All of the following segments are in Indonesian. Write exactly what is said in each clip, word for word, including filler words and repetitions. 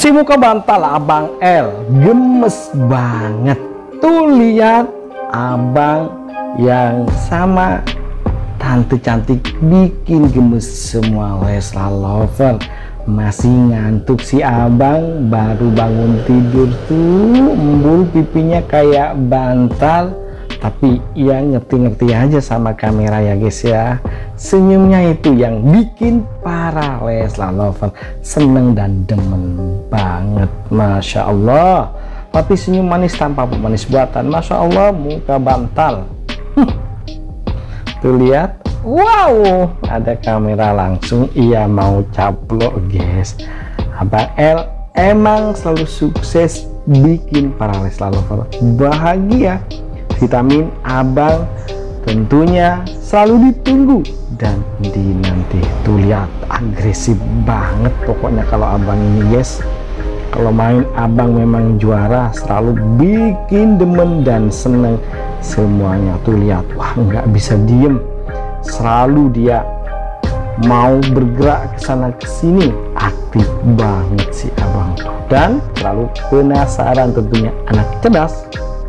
Si muka bantal Abang L gemes banget. Tuh lihat abang yang sama tante cantik bikin gemes semua Leslar lover. Masih ngantuk si abang, baru bangun tidur tuh, embul pipinya kayak bantal. Tapi ya ngerti-ngerti aja sama kamera ya guys ya. Senyumnya itu yang bikin para Leslar lover seneng dan demen banget. Masya Allah. Tapi senyum manis tanpa pemanis buatan. Masya Allah, muka bantal. Hm. Tuh lihat. Wow, ada kamera langsung. Iya mau caplok guys. Abang L emang selalu sukses bikin para Leslar lover bahagia. Vitamin abang tentunya selalu ditunggu dan dinanti. Tuh lihat agresif banget pokoknya kalau abang ini guys. Kalau main abang memang juara, selalu bikin demen dan seneng semuanya. Tuh lihat, wah nggak bisa diem, selalu dia mau bergerak ke sana ke sini, aktif banget si abang dan selalu penasaran tentunya, anak cerdas.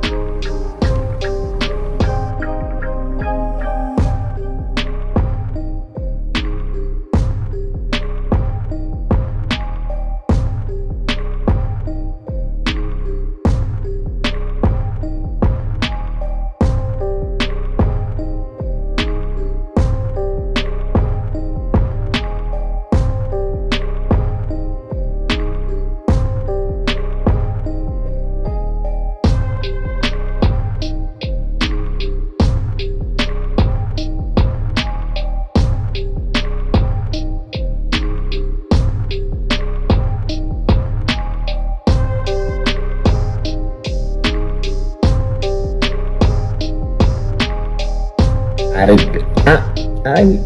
Arik ah ay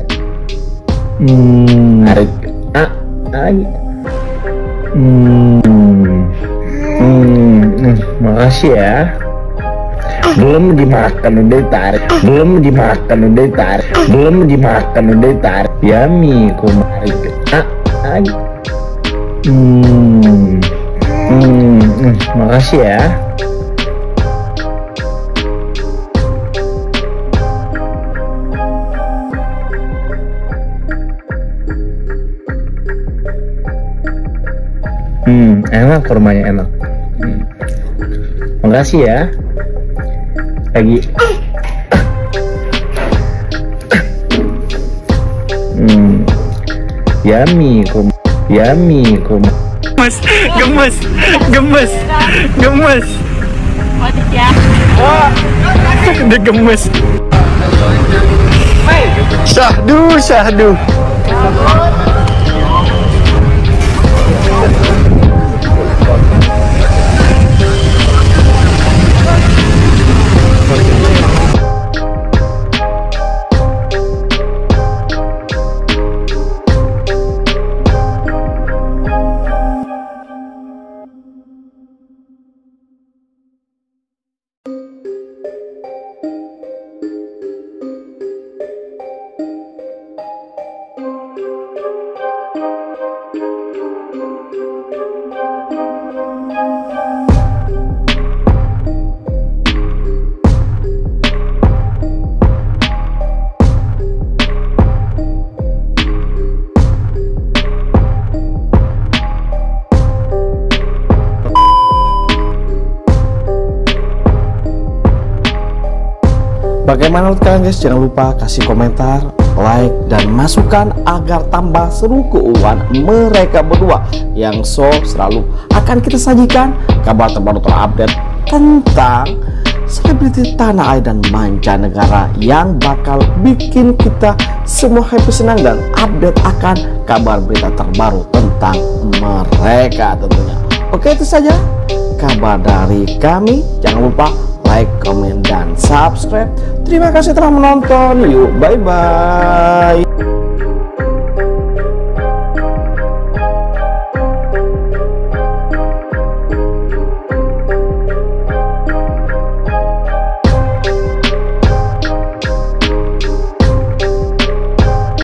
hmm arik ah ay hmm hmm makasih ya. Belum dimakan udah tarik, belum dimakan udah tarik, belum dimakan udah tarik. Yummy kumarik ah ay hmm hmm makasih ya. Hmm, enak kurmanya, enak. Hmm. Makasih ya. Lagi. Hmm. Yummy kum. Yummy kum. Gemes, gemes, gemes, gemes. Wah, dia gemes. Syahdu, syahdu. Bagaimana menurut kalian guys? Jangan lupa kasih komentar, like, dan masukan agar tambah seru keuangan mereka berdua yang so selalu akan kita sajikan kabar terbaru terupdate tentang selebriti tanah air dan mancanegara yang bakal bikin kita semua happy, senang, dan update akan kabar berita terbaru tentang mereka tentunya. Oke, itu saja kabar dari kami. Jangan lupa like, komen, dan subscribe. Terima kasih telah menonton. Yuk, bye-bye.